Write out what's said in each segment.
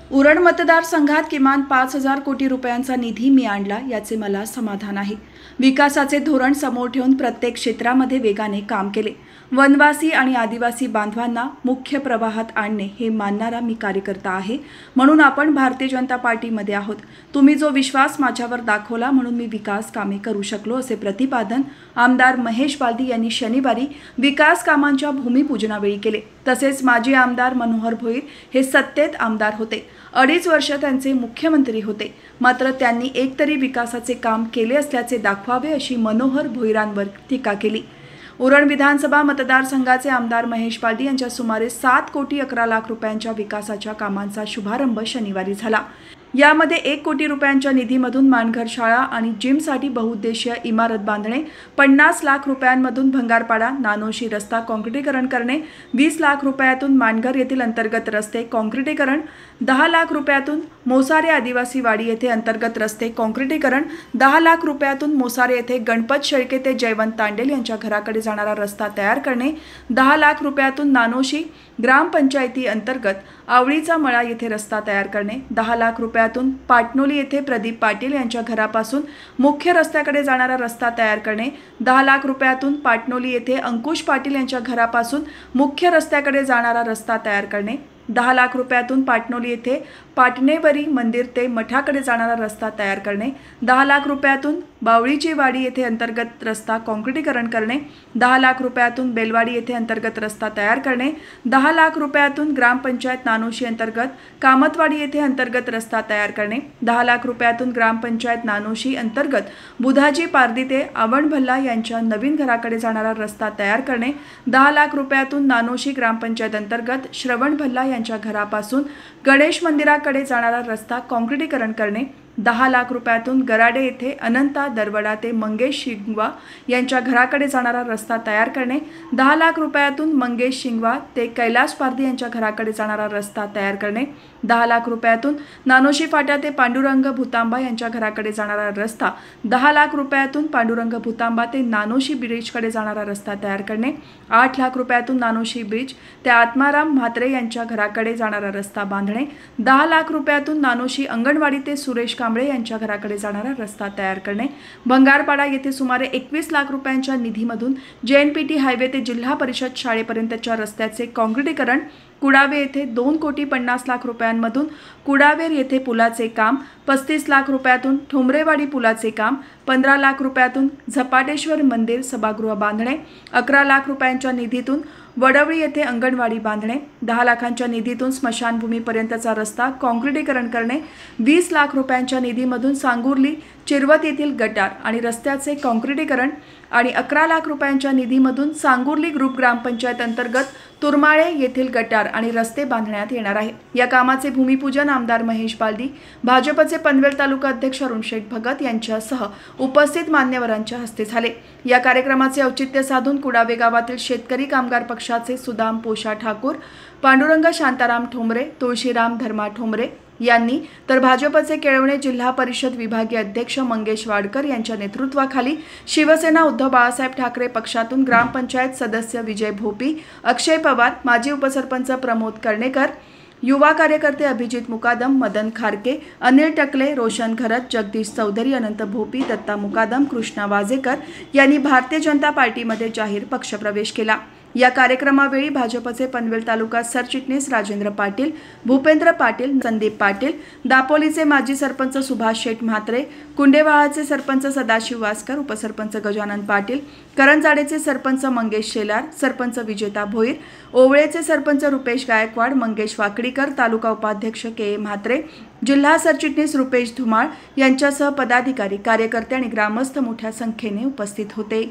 उरण मतदारसंघात किमान 5,000 कोटी रुपयांचा निधी मी आणला याचे मला समाधान आहे। विकासाचे धोरण समोर ठेवून प्रत्येक क्षेत्रामध्ये वेगाने काम केले। वनवासी आणि आदिवासी बांधवांना मुख्य प्रवाहात आणणे हे मानणारा मी कार्यकर्ता आहे, म्हणून आपण भारतीय जनता पार्टीमध्ये आहोत। तुम्ही जो विश्वास माझ्यावर दाखवला म्हणून मी विकास कामे करू शकलो, असे प्रतिपादन आमदार महेश बालदी यांनी शनिवारी विकास कामांच्या भूमिपूजनावेळी केले। तसेच माजी आमदार मनोहर भोईर हे सत्तेत आमदार होते, 2.5 वर्ष त्यांचे मुख्यमंत्री होते, मात्र त्यांनी एकतरी विकासाचे काम केले असल्याचे दाखवावे अशी मनोहर भोईरांवर टीका केली। उरण विधानसभा मतदारसंघाचे आमदार महेश बालदी यांच्या सुमारे 7 कोटी 11 लाख रुपयांच्या विकासाच्या कामांचा शुभारंभ शनिवारी झाला। यामध्ये 1 कोटी रुपयांच्या निधीमधून मानघर शाळा आणि जिमसाठी बहुउद्देशीय इमारत बांधणे, 50 लाख रुपयांमधून भंगारपाडा नानोशी रस्ता काँक्रिटीकरण करणे, 20 लाख रुपयातून मानघर येथील अंतर्गत रस्ते काँक्रिटीकरण, 10 लाख रुपयातून मोसारे आदिवासी वाडी येथे अंतर्गत रस्ते काँक्रिटीकरण, 10 लाख रुपयातून मोसारे येथे गणपत शेळके ते जयवंत तांडेल यांच्या घराकडे जाणारा रस्ता तयार करणे, 10 लाख रुपयातून नानोशी ग्रामपंचायती अंतर्गत आवळीचा मळा येथे रस्ता तयार करणे, 10 लाख रुपयातून पाटणोली येथे प्रदीप पाटील यांच्या घरापासून मुख्य रस्त्याकडे जाणारा रस्ता तयार करणे, 10 लाख रुपयातून पाटणोली येथे अंकुश पाटील यांच्या घरापासून मुख्य रस्त्याकडे जाणारा रस्ता तयार करणे, 10 लाख रुपयातून पाटणोली येथे पाटणेवरी मंदिर ते मठाकडे जाणारा रस्ता तयार करणे, 10 लाख रुपयातून बावळीची वाडी येथे अंतर्गत रस्ता काँक्रिटीकरण करणे, 10 लाख रुपयातून बेलवाडी येथे अंतर्गत रस्ता तयार करणे, 10 लाख रुपयातून ग्रामपंचायत नानोशी अंतर्गत कामतवाडी येथे अंतर्गत रस्ता तयार करणे, 10 लाख रुपयातून ग्रामपंचायत नानोशी अंतर्गत बुधाजी पारदी ते आवण भल्ला यांच्या नवीन घराकडे जाणारा रस्ता तयार करणे, 10 लाख रुपयातून नानोशी ग्रामपंचायत अंतर्गत श्रवण भल्ला यांच्या घरापासून गणेश मंदिराकडे जाणारा रस्ता काँक्रिटीकरण करणे, 10 लाख रुपयातून गराडे येथे अनंता दरवडा ते मंगेश शिंगवा यांच्या घराकडे जाणारा रस्ता तयार करणे, 10 लाख रुपयातून मंगेश शिंगवा ते कैलास पारदी यांच्या घराकडे जाणारा रस्ता तयार करणे, 10 लाख रुपयातून नानोशी फाटा ते पांडुरंग भूतांबा यांच्या घराकडे जाणारा रस्ता, 10 लाख रुपयातून पांडुरंग भूतांबा ते नानोशी ब्रिजकडे जाणारा रस्ता तयार करणे, 8 लाख रुपयातून नानोशी ब्रिज ते आत्माराम म्हात्रे यांच्या घराकडे जाणारा रस्ता बांधणे, 10 लाख रुपयातून नानोशी अंगणवाडी ते सुरेश कांबळे यांच्या घराकडे जाणारा रस्ता तयार करणे, भंगारपाडा येथे सुमारे 21 लाख रुपयांच्या निधीमधून JNPT हायवे ते जिल्हा परिषद शाळेपर्यंतच्या रस्त्याचे काँक्रिटीकरण, कुडावे येथे 2 कोटी 50 लाख रुपयांमधून कुडावेर येथे पुलाचे काम, 35 लाख रुपयातून ठोंबरेवाडी पुलाचे काम, 15 लाख रुपयातून झपाटेश्वर मंदिर सभागृह बांधणे, 11 लाख रुपयांच्या निधीतून वडवळी येथे अंगणवाडी बांधणे, 10 लाखांच्या निधीतून स्मशानभूमीपर्यंतचा रस्ता काँक्रिटीकरण करणे, 20 लाख रुपयांच्या निधीमधून सांगुर्ली चिरवत येथील गटार आणि रस्त्याचे काँक्रिटीकरण आणि 11 लाख रुपयांच्या निधीमधून सांगुर्ली ग्रुप ग्रामपंचायत अंतर्गत तुरमाळे येथील गटार आणि रस्ते बांधण्यात येणार आहे। या कामाचे भूमिपूजन आमदार महेश बालदी, भाजपचे पनवेल तालुका अध्यक्ष अरुण शेठ भगत यांच्यासह उपस्थित मान्यवरांच्या हस्ते झाले। या कार्यक्रमाचे औचित्य साधून कुडावे गावातील शेतकरी कामगार पक्षाचे सुदाम पोषा ठाकूर, पांडुरंग शांताराम ठोंबरे, तुळशीराम धर्मा ठोंबरे यांनी तर भाजपचे केळवणे जिल्हा परिषद विभागीय अध्यक्ष मंगेश वाडकर यांच्या नेतृत्वाखाली शिवसेना उद्धव बाळासाहेब ठाकरे पक्षातून ग्रामपंचायत सदस्य विजय भोपी, अक्षय पवार, माजी उपसरपंच प्रमोद कर्णेकर, युवा कार्यकर्ते अभिजित मुकादम, मदन खारके, अनिल टकले, रोशन घरत, जगदीश चौधरी, अनंत भोपी, दत्ता मुकादम, कृष्णा वाजेकर यांनी भारतीय जनता पार्टीमध्ये जाहीर पक्षप्रवेश केला। या कार्यक्रमावेळी भाजपचे पनवेल तालुका सरचिटणीस राजेंद्र पाटील, भूपेंद्र पाटील, संदीप पाटील, दापोलीचे माजी सरपंच सुभाष शेठ म्हात्रे, कुंडेवाळाचे सरपंच सदाशिव वासकर, उपसरपंच गजानन पाटील, करंजाडेचे सरपंच मंगेश शेलार, सरपंच विजेता भोईर, ओवळेचे सरपंच रुपेश गायकवाड, मंगेश वाकडीकर, तालुका उपाध्यक्ष के म्हात्रे, जिल्हा सरचिटणीस रुपेश धुमाळ यांच्यासह पदाधिकारी, कार्यकर्ते आणि ग्रामस्थ मोठ्या संख्येने उपस्थित होते।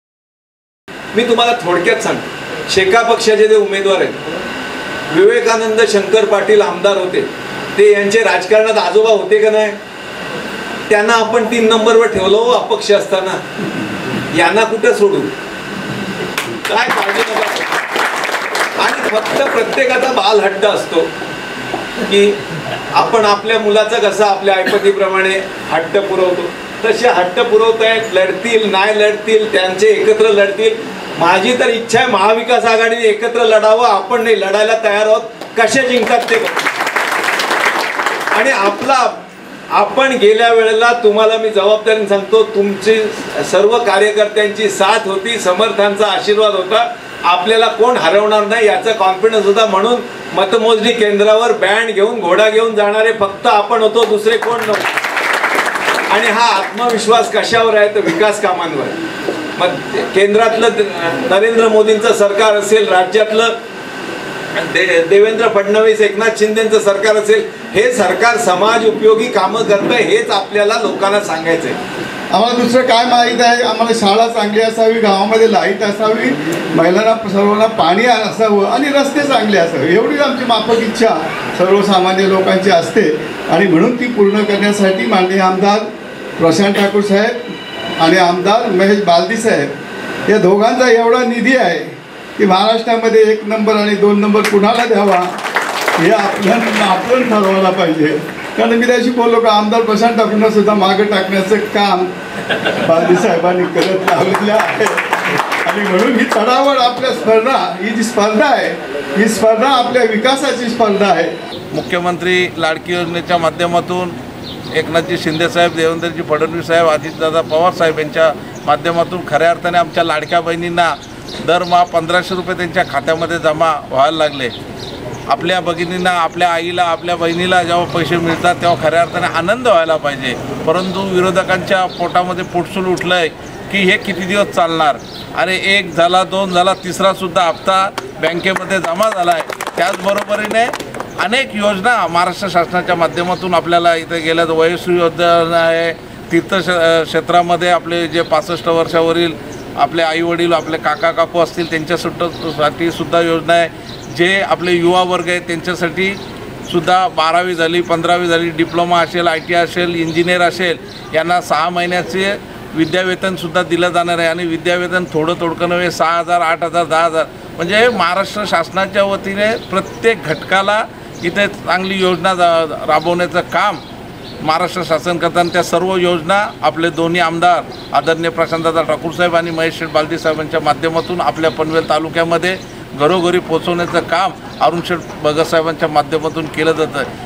मी तुम्हाला थोडक्यात सांगतो, शेका पक्षाचे जे उमेदवार आहेत, विवेकानंद शंकर पाटील आमदार होते, ते यांचे राजकारणात आजोबा होते का नाही? त्यांना आपण 3 नंबरवर ठेवलं हो अपक्ष असताना, यांना कुठे सोडू? काय काळजी नका। आणि फक्त प्रत्येकाचा बालहट्ट असतो की आपण आपल्या मुलाचा कसा आपल्या ऐपतीप्रमाणे हट्ट पुरवतो, तसे हट्ट पुरवतायत, लढतील नाही लढतील त्यांचे एकत्र लढतील। माझी तर इच्छा आहे महाविकास आघाडीने एकत्र लढावं, आपण नाही लढायला तयार आहोत, कसे जिंकतात ते आणि आपण गेल्या वेळेला तुम्हाला मी जबाबदारीने सांगतो, तुमची सर्व कार्यकर्त्यांची साथ होती, समर्थांचा आशीर्वाद होता, आपल्याला कोण हरवणार नाही याचा कॉन्फिडन्स होता. म्हणून मतमोजणी केंद्रावर बँड घेऊन घोडा घेऊन जाणारे फक्त आपण होतो, दुसरे कोण नव्हते. आणि हा आत्मविश्वास कशावर आहे तर विकास कामांवर. मग केंद्रातलं नरेंद्र मोदींचं सरकार असेल, राज्यातलं देवेंद्र फडणवीस एकनाथ शिंदेचं सरकार असेल, हे सरकार समाज उपयोगी कामं करतंय हेच आपल्याला लोकांना सांगायचंय. आम्हाला दुसरं काय माहीत आहे? आम्हाला शाळा चांगली असावी, गावामध्ये लाईट असावी, महिलांना सर्वांना पाणी असावं आणि रस्ते चांगले असावे, एवढीच आमची माफक इच्छा सर्वसामान्य लोकांची असते. आणि म्हणून ती पूर्ण करण्यासाठी माननीय आमदार प्रशांत ठाकूर साहेब आणि आमदार महेश बालदी साहेब या दोघांचा एवढा निधी आहे की महाराष्ट्रामध्ये 1 नंबर आणि 2 नंबर कुणाला द्यावा हे आपण ठरवायला पाहिजे. कारण मी त्याशी बोललो का आमदार प्रशांत ठाकूरना सुद्धा मागं टाकण्याचं काम बालदी साहेबांनी करत लावलेलं आहे. आणि म्हणून ही चढावड आपल्या स्पर्धा, ही जी स्पर्धा आहे ही स्पर्धा आपल्या विकासाची स्पर्धा आहे. मुख्यमंत्री लाडकी योजनेच्या माध्यमातून एकनाथजी शिंदेसाहेब, देवेंद्रजी फडणवीस साहेब, अजितदादा पवार साहेब यांच्या माध्यमातून खऱ्या अर्थाने आमच्या लाडक्या बहिणींना दरमहा 1500 रुपये त्यांच्या खात्यामध्ये जमा व्हायला लागले. आपल्या भगिनींना, आपल्या आईला, आपल्या बहिणीला जेव्हा पैसे मिळतात तेव्हा खऱ्या अर्थाने आनंद व्हायला पाहिजे. परंतु विरोधकांच्या पोटामध्ये पोटसूल उठलं आहे की हे किती दिवस चालणार. अरे 1 झाला, 2 झाला, तिसरासुद्धा हप्ता बँकेमध्ये जमा झाला आहे. त्याचबरोबरीने अनेक योजना महाराष्ट्र शासनाच्या माध्यमातून आपल्याला इथे गेल्या वयोश्री योजना आहे, तीर्थक्षेत्रामध्ये आपले जे 65 वर्षावरील आपले आईवडील, आपले काका काकू असतील त्यांच्यासाठी सुद्धा योजना आहे. जे आपले युवा वर्ग आहेत त्यांच्यासाठी सुद्धा 12वी झाली, 15वी झाली, डिप्लोमा असेल, ITI असेल, इंजिनियर असेल, यांना 6 महिन्याचे विद्यावेतनसुद्धा दिलं जाणार आहे. आणि विद्यावेतन थोडं नव्हे, 6,000, 8,000, 10,000 म्हणजे महाराष्ट्र शासनाच्या वतीने प्रत्येक घटकाला इथे चांगली योजना राबवण्याचं काम महाराष्ट्र शासन करताना त्या सर्व योजना आपले दोन्ही आमदार आदरणीय प्रशांतदादा ठाकूर साहेब आणि महेश बालदी साहेबांच्या माध्यमातून आपल्या पनवेल तालुक्यामध्ये घरोघरी पोहोचवण्याचं काम अरुण शेठ भगत साहेबांच्या माध्यमातून केलं जातं.